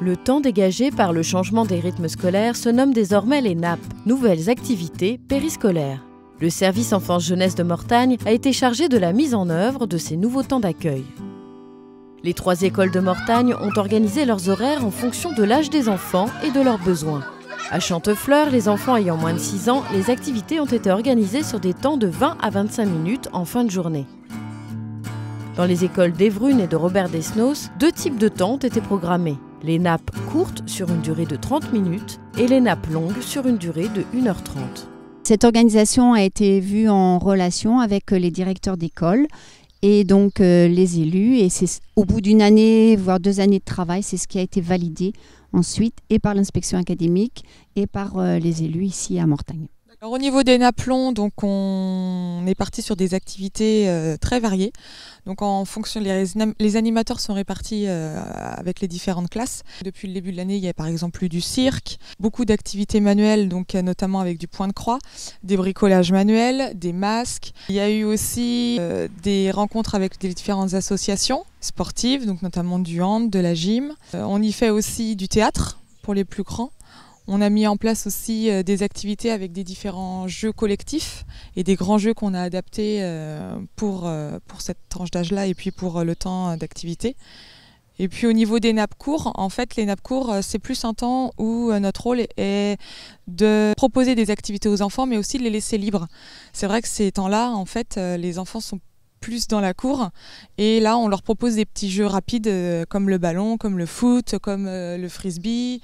Le temps dégagé par le changement des rythmes scolaires se nomme désormais les NAP, nouvelles activités périscolaires. Le service enfance-jeunesse de Mortagne a été chargé de la mise en œuvre de ces nouveaux temps d'accueil. Les 3 écoles de Mortagne ont organisé leurs horaires en fonction de l'âge des enfants et de leurs besoins. À Chantefleur, les enfants ayant moins de 6 ans, les activités ont été organisées sur des temps de 20 à 25 minutes en fin de journée. Dans les écoles d'Évrune et de Robert Desnos, 2 types de temps ont été programmés. Les nappes courtes sur une durée de 30 minutes et les nappes longues sur une durée de 1h30. Cette organisation a été vue en relation avec les directeurs d'école et donc les élus. Et c'est au bout d'une année, voire 2 années de travail, c'est ce qui a été validé ensuite et par l'inspection académique et par les élus ici à Mortagne. Alors, au niveau des nappes longues, donc on est parti sur des activités très variées. Donc en fonction, les animateurs sont répartis avec les différentes classes. Depuis le début de l'année, il y a par exemple eu du cirque, beaucoup d'activités manuelles, donc notamment avec du point de croix, des bricolages manuels, des masques. Il y a eu aussi des rencontres avec les différentes associations sportives, donc notamment du hand, de la gym. On y fait aussi du théâtre pour les plus grands. On a mis en place aussi des activités avec des différents jeux collectifs et des grands jeux qu'on a adaptés pour cette tranche d'âge-là et puis pour le temps d'activité. Et puis au niveau des nappes courts, en fait les nappes courts c'est plus un temps où notre rôle est de proposer des activités aux enfants mais aussi de les laisser libres. C'est vrai que ces temps-là, en fait, les enfants sont plus dans la cour et là on leur propose des petits jeux rapides comme le ballon, comme le foot, comme le frisbee,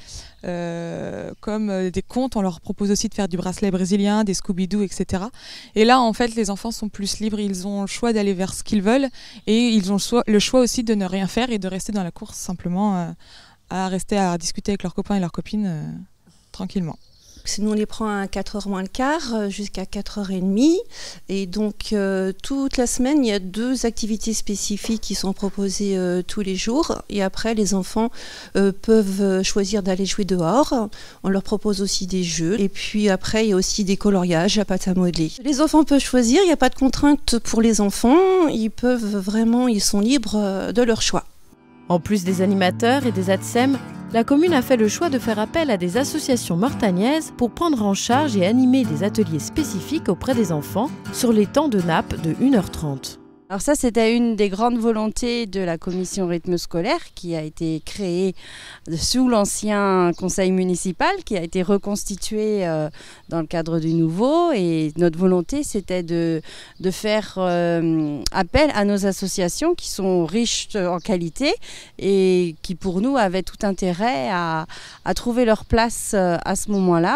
comme des contes. On leur propose aussi de faire du bracelet brésilien, des Scooby-Doo, etc. Et là en fait les enfants sont plus libres, ils ont le choix d'aller vers ce qu'ils veulent et ils ont le choix aussi de ne rien faire et de rester dans la cour simplement à rester à discuter avec leurs copains et leurs copines tranquillement. Nous on les prend à 4h moins le quart jusqu'à 4h30 et donc toute la semaine il y a 2 activités spécifiques qui sont proposées tous les jours et après les enfants peuvent choisir d'aller jouer dehors. On leur propose aussi des jeux et puis après il y a aussi des coloriages à pâte à modeler. Les enfants peuvent choisir, il n'y a pas de contrainte pour les enfants, ils sont libres de leur choix. En plus des animateurs et des ATSEM, la commune a fait le choix de faire appel à des associations mortagnaises pour prendre en charge et animer des ateliers spécifiques auprès des enfants sur les temps de nappe de 1h30. Alors ça, c'était une des grandes volontés de la commission rythme scolaire qui a été créée sous l'ancien conseil municipal, qui a été reconstitué dans le cadre du nouveau. Et notre volonté, c'était de faire appel à nos associations qui sont riches en qualité et qui, pour nous, avaient tout intérêt à trouver leur place à ce moment-là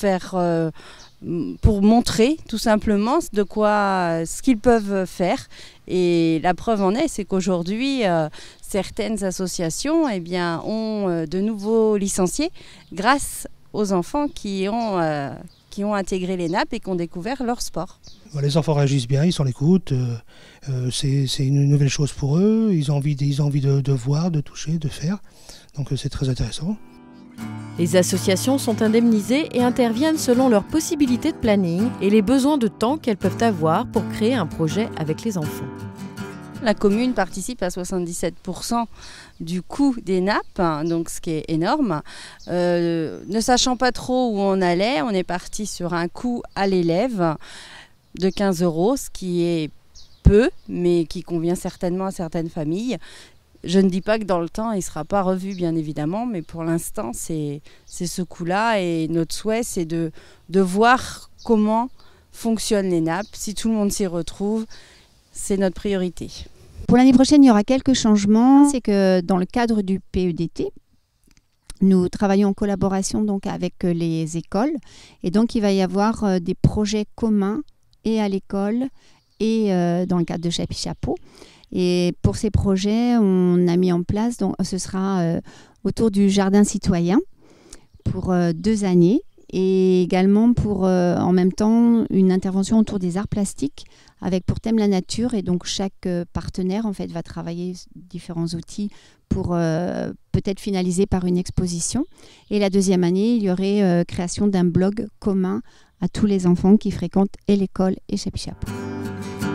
pour montrer tout simplement ce qu'ils peuvent faire. Et la preuve en est, c'est qu'aujourd'hui, certaines associations ont de nouveaux licenciés grâce aux enfants qui ont intégré les nappes et qui ont découvert leur sport. Les enfants réagissent bien, ils sont à l'écoute, c'est une nouvelle chose pour eux, ils ont envie de voir, de toucher, de faire, donc c'est très intéressant. Les associations sont indemnisées et interviennent selon leurs possibilités de planning et les besoins de temps qu'elles peuvent avoir pour créer un projet avec les enfants. La commune participe à 77% du coût des nappes, donc ce qui est énorme. Ne sachant pas trop où on allait, on est parti sur un coût à l'élève de 15 €, ce qui est peu, mais qui convient certainement à certaines familles. Je ne dis pas que dans le temps, il ne sera pas revu, bien évidemment, mais pour l'instant, c'est ce coût-là. Et notre souhait, c'est de voir comment fonctionnent les nappes. Si tout le monde s'y retrouve, c'est notre priorité. Pour l'année prochaine, il y aura quelques changements. C'est que dans le cadre du PEDT, nous travaillons en collaboration donc avec les écoles. Et donc, il va y avoir des projets communs et à l'école et dans le cadre de Chapi-Chapeau. Et pour ces projets, on a mis en place, donc, ce sera autour du jardin citoyen pour 2 années et également pour en même temps une intervention autour des arts plastiques avec pour thème la nature. Et donc chaque partenaire en fait va travailler différents outils pour peut-être finaliser par une exposition. Et la 2e année, il y aurait création d'un blog commun à tous les enfants qui fréquentent et l'école et Chapi-Chapeau.